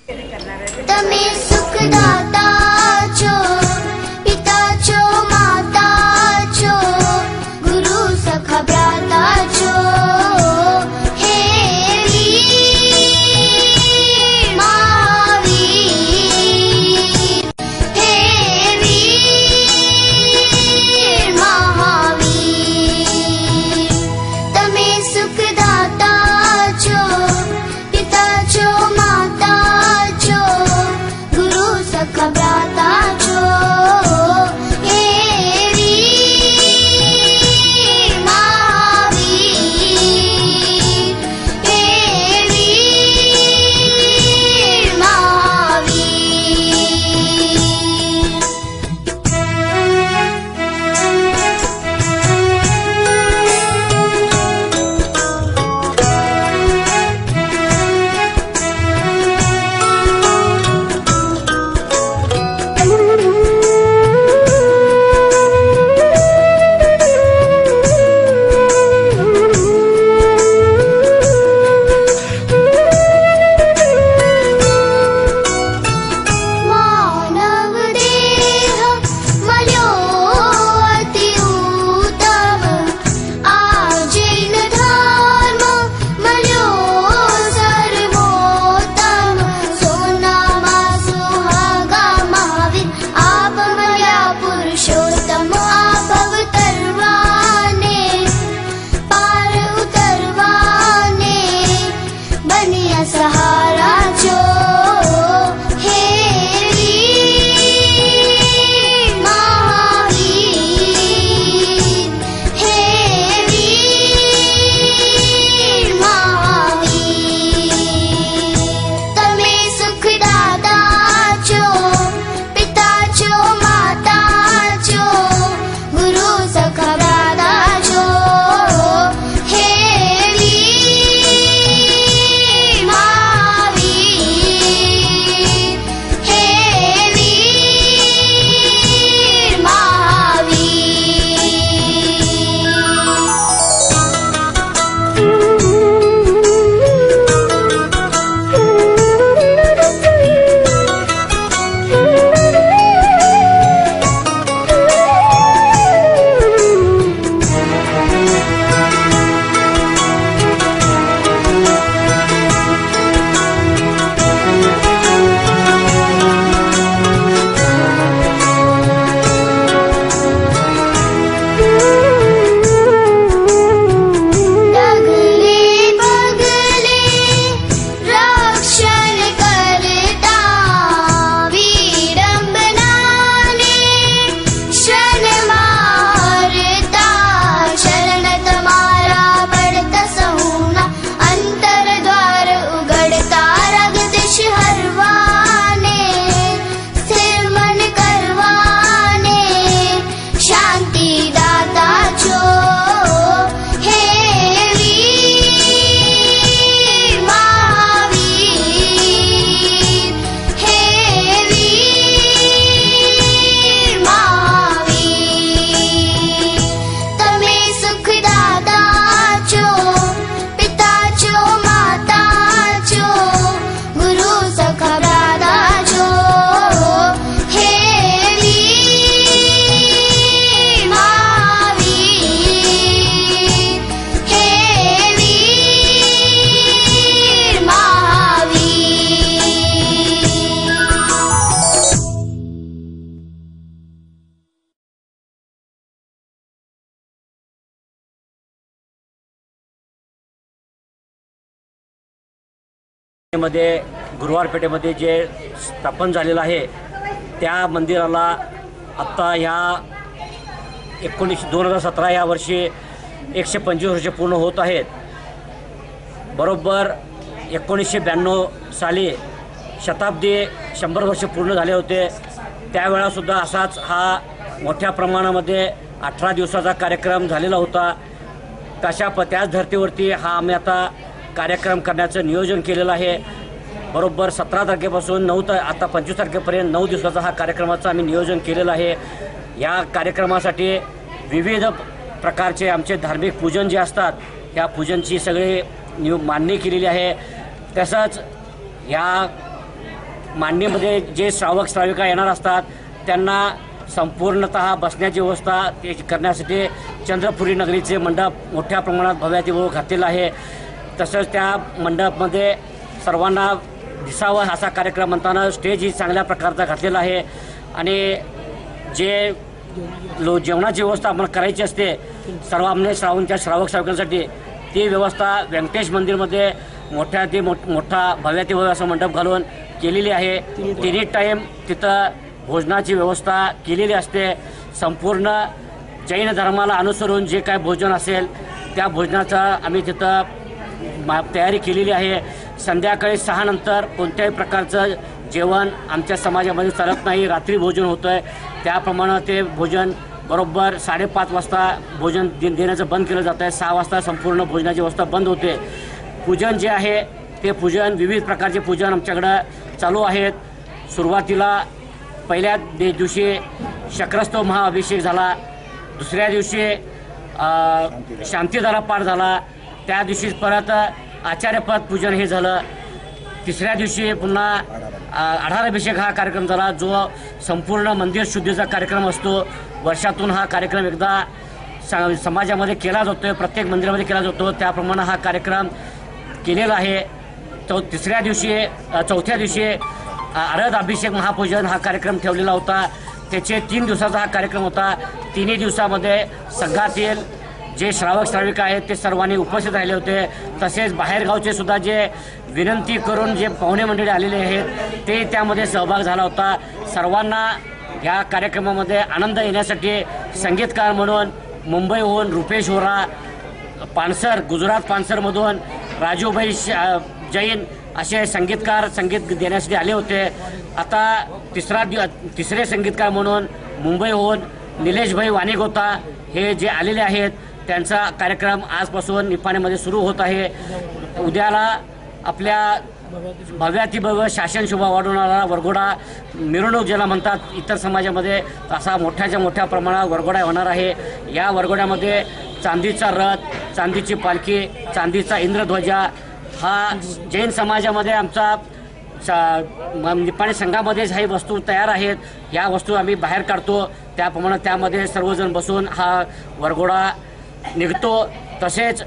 તમે સુખદાતા છો, પિતા છો, માતા છો, ગુરુ સખા ભ્રાતા છો, હે વીર મહાવીર, હે વીર મહાવીર. તમે સુખદાતા છો, પિતા છો, માતા છો, ગુરુ સખા ભ્રાતા છો, હે વીર મહાવીર, હે વીર માનવ દેહ મળ્યો અતિ ઉત્તમ, આ જૈન ધર્મ મળ્યો સર્વોત્તમ. સોનામાં સુહાગા મહાવીર, આપ મળ્યા પુરુષોત્તમ. આ ભવ તરવાને પાર ઉતરવાને બન્યા સહારા છો, હે વીર મહાવીર, હે વીર મહાવીર. તમે સુખદાતા છો, પિતા છો, માતા છો, ગુરુ સખા ભ્રાતા છો, હે વીર મહાવીર, હે વીર ડગલે પગલે રક્ષણ કરતા, વિડંબનાને શરણ મારતા. શરણ તમારા પડતા સહુના, અંતર દ્વાર ઉગડતા. રગદેશ હરવાને, સ્થિર મન કરવાને, શાંતિ દાતા છો, હે વીર મહાવીર, હે વીર મહાવીર. તમે સુખદાતા છો, પિતા છો, માતા છો, ગુરુ સખા ભ્રાતા છો, હે વીર મહાવીર, હે વીર મહાવીર. मध्ये गुरुवार पेठेमध्ये जे स्थापन झालेलं आहे त्या मंदिराला आत्ता ह्या 2017 या वर्षी 125 वर्षे पूर्ण होत आहेत. बरोबर 1992 साली शताब्दी 100 वर्ष पूर्ण झाले होते. त्यावेळासुद्धा असाच हा मोठ्या प्रमाणामध्ये 18 दिवसाचा कार्यक्रम झालेला होता. त्याच धर्तीवरती हा आम्ही आता कार्यक्रम करण्याचं नियोजन केलेलं आहे. बरोबर 17 तारखेपासून आता 25 तारखेपर्यंत 9 दिवसाचा हा कार्यक्रमाचं आम्ही नियोजन केलेलं आहे. या कार्यक्रमासाठी विविध प्रकारचे आमचे धार्मिक पूजन जे असतात त्या पूजनची सगळे मान्य केलेली आहे. तसंच या मांडणीमध्ये जे श्रावक श्राविका येणार असतात त्यांना संपूर्णतः बसण्याची व्यवस्था ते करण्यासाठी चंद्रपुरी नगरीचे मंडप मोठ्या प्रमाणात भव्यातिभव घातलेला आहे. तसंच त्या मंडपमध्ये सर्वांना दिसावं असा कार्यक्रम म्हणताना स्टेजही चांगल्या प्रकारचा घातलेला आहे. आणि जे जेवणाची व्यवस्था आम्हाला करायची असते सर्वांनी श्रावणच्या श्रावक श्राविकांसाठी ती व्यवस्था व्यंकटेश मंदिरमध्ये मोठा भव्यातिभव्य असं मंडप घालून केलेली आहे. तिन्ही टाईम तिथं भोजनाची व्यवस्था केलेली असते. संपूर्ण जैन धर्माला अनुसरून जे काय भोजन असेल त्या भोजनाचा आम्ही तिथं तयारी केलेली आहे. संध्याकाळी 6 नंतर कोणत्याही प्रकारचं जेवण आमच्या समाजामध्ये चालत नाही. रात्री भोजन होतं आहे त्याप्रमाणे ते भोजन बरोबर 5:30 वाजता भोजन देण्याचं बंद केलं जातं आहे. 6 वाजता संपूर्ण भोजनाची व्यवस्था बंद होते. पूजन जे आहे ते पूजन विविध प्रकारचे पूजन आमच्याकडं चालू आहेत. सुरुवातीला पहिल्या दिवशी शक्रस्तव महाअभिषेक झाला. दुसऱ्या दिवशी शांतिधारा पाठ झाला. त्या दिवशी परत आचार्यपद पूजन हे झालं. तिसऱ्या दिवशी पुन्हा आढाराभिषेक हा कार्यक्रम झाला जो संपूर्ण मंदिर शुद्धीचा कार्यक्रम असतो. वर्षातून हा कार्यक्रम एकदा समाजामध्ये केला जातो, प्रत्येक मंदिरामध्ये केला जातो. त्याप्रमाणे हा कार्यक्रम केलेला आहे. चौथ्या दिवशी आरध अभिषेक महापूजन हा कार्यक्रम ठेवलेला होता. त्याचे 3 दिवसाचा हा कार्यक्रम होता. तिन्ही दिवसामध्ये संघातील जे श्रावक श्राविका आहेत ते सर्वांनी उपस्थित राहिले होते. तसेच बाहेरगावचे सुद्धा जे विनंती करून जे पाहुणे मंडळी आलेले आहेत ते त्यामध्ये सहभाग झाला होता. सर्वांना या कार्यक्रमामध्ये आनंद येण्यासाठी संगीतकार म्हणून मुंबईहून रुपेश होरा, पानसर गुजरात पानसरमधून राजूभाई जैन असे संगीतकार संगीत देण्यासाठी आले होते. आता तिसरे संगीतकार म्हणून मुंबईहून निलेशभाई वाणीगोता हे जे आलेले आहेत त्यांचा कार्यक्रम आजपासून निपाणीमध्ये सुरू होत आहे. उद्याला आपल्या भव्यातिभव्य शासन शोभा वाढवणारा वरघोडा मिरवणूक ज्याला म्हणतात इतर समाजामध्ये असा मोठ्या प्रमाणात वरघोडा होणार आहे. या वरघोड्यामध्ये चांदीचा रथ, चांदीची पालखी, चांदीचा इंद्रध्वजा हा जैन समाजामध्ये आमचा निपाणी संघामध्येच काही वस्तू तयार आहेत. या वस्तू आम्ही बाहेर काढतो. त्याप्रमाणे त्यामध्ये सर्वजण बसून हा वरघोडा निघतो. तसेच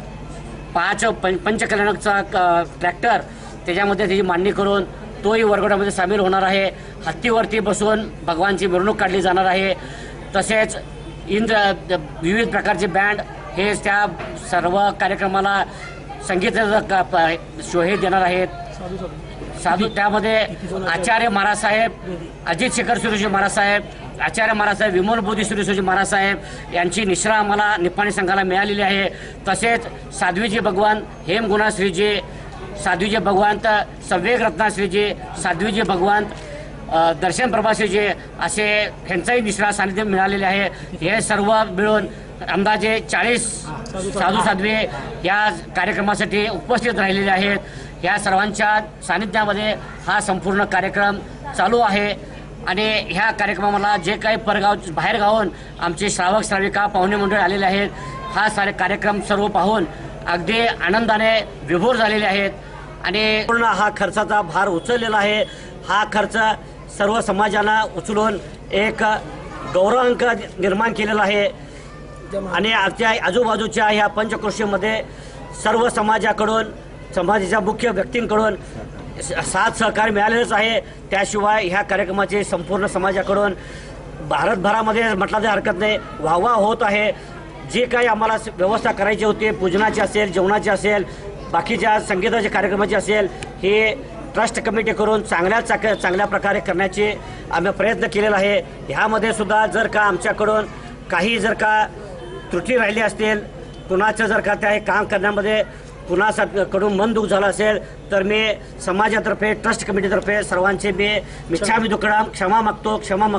5 पंचकल्याणकचा ट्रॅक्टर त्याच्यामध्ये त्याची मांडणी करून तोही वरघोड्यामध्ये सामील होणार आहे. हत्तीवरती बसून भगवानची मिरवणूक काढली जाणार आहे. तसेच विविध प्रकारचे बँड हे त्या सर्व कार्यक्रमाला संगीताचा शोहे देणार आहेत. साधू त्यामध्ये आचार्य महाराजसाहेब, अजित शेखर सुरेश महाराजसाहेब, आचार्य महाराजसाहेब, विमल बोधी सुरेश महाराजसाहेब यांची निश्रा आम्हाला निपाणी संघाला मिळालेली आहे. तसेच साध्वीजी भगवान हेमगुणा श्रीजी, साध्वीजी भगवंत सव्वेग रत्नाश्रीजी, साध्वीजी भगवंत दर्शन प्रभाश्रीजी असे ह्यांचाही निश्रा सानिध्य मिळालेले आहे. हे सर्व मिळून अंदाजे 40 साधू साध्वी या कार्यक्रमासाठी उपस्थित राहिलेले आहेत. या सर्वांच्या सानिध्यामध्ये हा संपूर्ण कार्यक्रम चालू आहे. आणि ह्या कार्यक्रमाला जे काही बाहेरगावून आमचे श्रावक श्राविका पाहुणे मंडळ आलेले आहेत हा सारे कार्यक्रम सर्व पाहून अगदी आनंदाने विभोर झालेले आहेत. आणि पूर्ण हा खर्चाचा भार उचललेला आहे. हा खर्च सर्व समाजाला उचलून एक गौरवांक निर्माण केलेला आहे. आणि आमच्या आजूबाजूच्या ह्या पंचक्रोशीमध्ये सर्व समाजाच्या मुख्य व्यक्तींकडून साथ सहकार्य मिळालेलंच आहे. त्याशिवाय ह्या कार्यक्रमाचे संपूर्ण समाजाकडून भारतभरामध्ये म्हटलं तरी हरकत नाही वाहवा होत आहे. जे काही आम्हाला व्यवस्था करायची होती पूजनाची असेल, जेवणाची असेल, बाकीच्या संगीताच्या कार्यक्रमाची असेल हे ट्रस्ट कमिटी करून चांगल्या प्रकारे करण्याचे आम्ही प्रयत्न केलेला आहे. ह्यामध्ये सुद्धा जर का आमच्याकडून काही जर का त्रुटी राहिली असतील, कुणाचं जर का त्या काम करण्यामध्ये कुणाकडून मनदुख झालं असेल तर मी समाजातर्फे ट्रस्ट कमिटीतर्फे सर्वांचे मी मिच्छामी दुक्कडम क्षमा मागतो.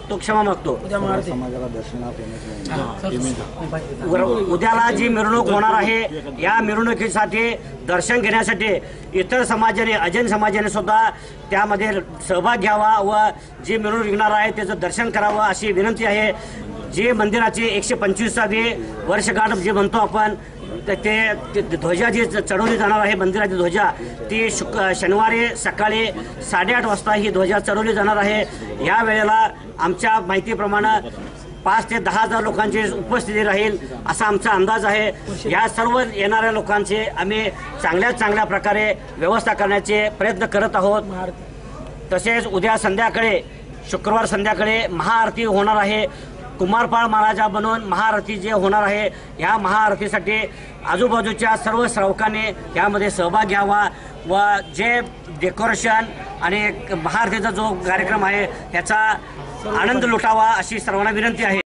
उद्याला जी मिरवणूक होणार आहे या मिरवणुकीसाठी दर्शन घेण्यासाठी इतर समाजाने अजैन समाजाने सुद्धा त्यामध्ये सहभाग घ्यावा व जी मिरवणूक निघणार आहे त्याचं दर्शन करावं अशी विनंती आहे. जे मंदिराची 125वी वर्षगाठ जे म्हणतो आपण ते ध्वजा जी चढवली जाणार आहे मंदिराची ध्वजा ती शनिवारी सकाळी 8:30 वाजता ही ध्वजा चढवली जाणार आहे। या वेळेला आमच्या माहितीप्रमाणे 5 ते 10,000 लोकांची उपस्थिती राहील असा आमचा अंदाज आहे। या सर्व येणाऱ्या लोकांचे आम्ही चांगल्या प्रकारे व्यवस्था करण्याचे प्रयत्न करत आहोत। तसेच उद्या संध्याकाळी शुक्रवार संध्याकाळी महाआरती होणार आहे। कुमारपाळ महाराजा बनून महाआरती जे होणार आहे ह्या महाआरतीसाठी आजूबाजूच्या सर्व श्रावकांनी यामध्ये सहभाग घ्यावा व जे डेकोरेशन आणि महाआरतीचा जो कार्यक्रम आहे ह्याचा आनंद लुटावा अशी सर्वांना विनंती आहे।